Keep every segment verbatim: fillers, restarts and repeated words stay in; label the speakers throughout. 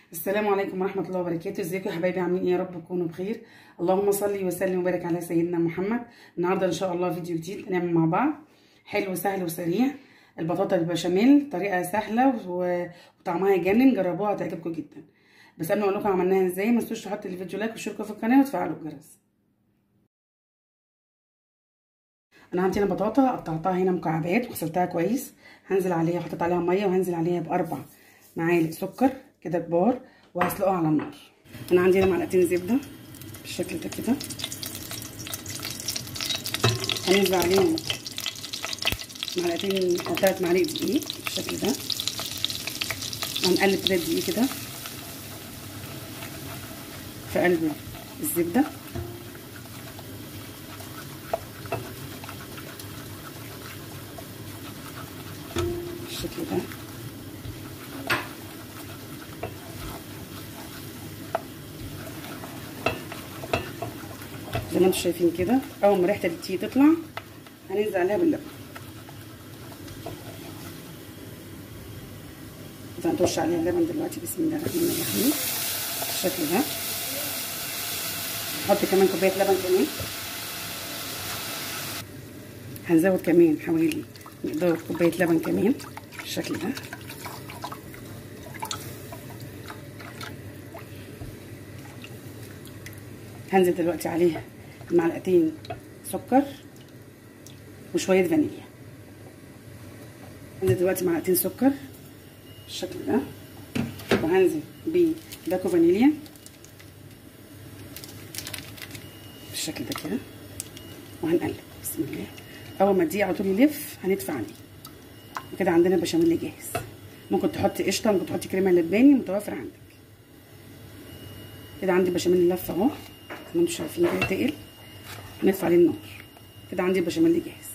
Speaker 1: السلام عليكم ورحمة الله وبركاته. ازيكم يا حبايبي؟ عاملين ايه؟ يا رب تكونوا بخير. اللهم صل وسلم وبارك على سيدنا محمد. النهارده ان شاء الله فيديو جديد هنعمل مع بعض، حلو سهل وسريع. البطاطا بالبشاميل، طريقة سهلة وطعمها يجنن، جربوها هتعجبكم جدا. بس قبل ما اقول لكم عملناها ازاي، ما تنسوش تحطوا الفيديو لايك وتشتركوا في القناة وتفعلوا الجرس. انا عندي هنا بطاطا قطعتها هنا مكعبات وغسلتها كويس. هنزل عليها، حطيت عليها ميه وهنزل عليها باربع معالق سكر كده كبار وهسلقها على النار. انا عندي هنا معلقتين زبده بالشكل ده كده، هننزل عليهم معلقتين او ثلاث معالق دقيق بالشكل ده، وهنقلب كده الدقيق كده في قلب الزبده. بالشكل ده زي ما انتم شايفين كده. اول ما ريحه الدقيق تطلع هننزل عليها باللبن، هنطش عليها اللبن دلوقتي. بسم الله الرحمن الرحيم بالشكل ده. نحط كمان كوبايه لبن كمان، هنزود كمان حوالي مقدار كوبايه لبن كمان بالشكل ده. هنزل دلوقتي عليها معلقتين سكر وشويه فانيليا. هنزل دلوقتي معلقتين سكر بالشكل ده، وهنزل بباكو فانيليا بالشكل ده كده، وهنقلب بسم الله. اول ما الدقيق على طول يلف هندفع عليه، وكده عندنا بشاميل جاهز. ممكن تحطي قشطه، ممكن تحطي كريمه لباني، متوفر عندك. كده عندي بشاميل لف اهو زي ما انتم شايفين كده تقل، هندفع عليه النار. كده عندي البشاميل جاهز.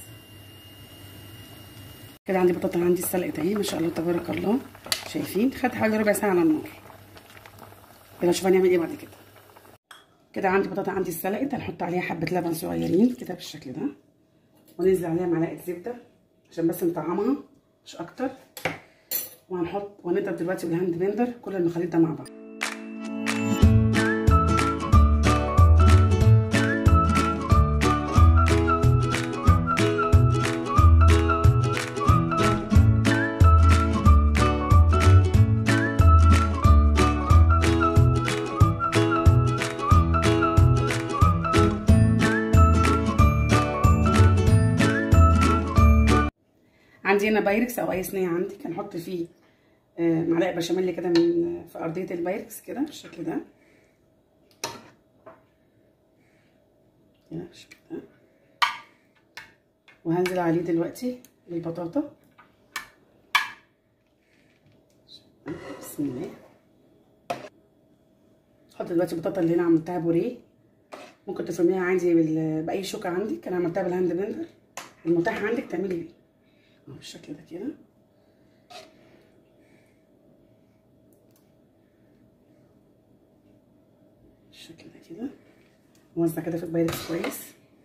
Speaker 1: كده عندي بطاطا عندي اتسلقت اهي ما شاء الله تبارك الله. شايفين خدت حوالي ربع ساعه على النار. يلا نشوف هنعمل ايه بعد كده. كده عندي بطاطا عندي اتسلقت، هنحط عليها حبه لبن صغيرين كده بالشكل ده، وننزل عليها معلقه زبده عشان بس نطعمها مش اكتر. وهنحط وهنضرب دلوقتي بالهاند بلندر كل المخليط ده مع بعض. عندي هنا بايركس او اي صينيه عندك، هنحط فيه معلقه بشاميل كده من في ارضيه البايركس كده بالشكل ده كده بالشكل ده. وهنزل عليه دلوقتي بالبطاطا بسم الله. هحط دلوقتي البطاطا اللي هنا عملتها بوريه، ممكن تفرميها عادي باي شوكه عندك. انا عملتها بالهاند بلندر، المتاح عندك تعملي بيه بالشكل ده كده. بالشكل ده كده، نوزع كده في البايركس كويس.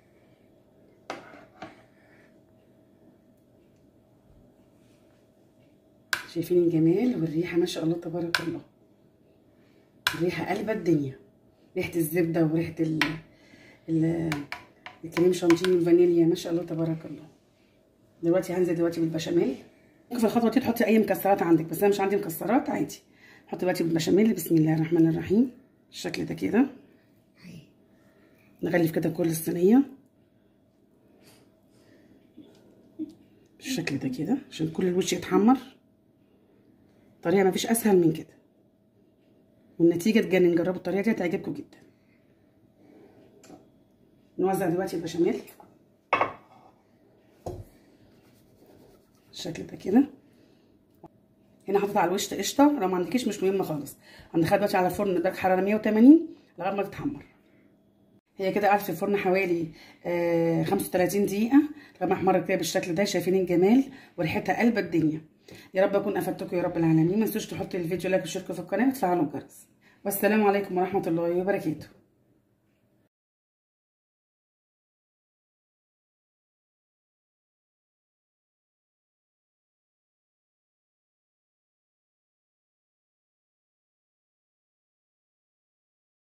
Speaker 1: شايفين الجمال والريحه ما شاء الله تبارك الله. الريحه قلبت الدنيا، ريحه الزبده وريحه ال ال الكريم شانتيه والفانيليا ما شاء الله تبارك الله. دلوقتي هنزل دلوقتي بالبشاميل. ممكن في الخطوه دي تحطي اي مكسرات عندك، بس انا مش عندي مكسرات عادي. نحط دلوقتي بالبشاميل بسم الله الرحمن الرحيم بالشكل ده كده. نغلف كده كل الصينيه بالشكل ده كده عشان كل الوش يتحمر. طريقه مفيش اسهل من كده، والنتيجه تجنن. جربوا الطريقه دي هتعجبكم جدا. نوزع دلوقتي البشاميل بالشكل ده كده. هنا حاطط على الوش قشطه، لو ما عندكيش مش مهم خالص. هندخلها دلوقتي على الفرن درجه حراره مية وتمانين لغايه ما تتحمر. هي كده قعدت في الفرن حوالي آه خمسة وتلاتين دقيقه لغايه ما احمرت كده بالشكل ده. شايفين الجمال وريحتها قلبت الدنيا. يا رب اكون افدتكم يا رب العالمين. ما تنسوش تحطوا الفيديو لايك وتشتركوا في القناه وتفعلوا الجرس. والسلام عليكم ورحمه الله وبركاته.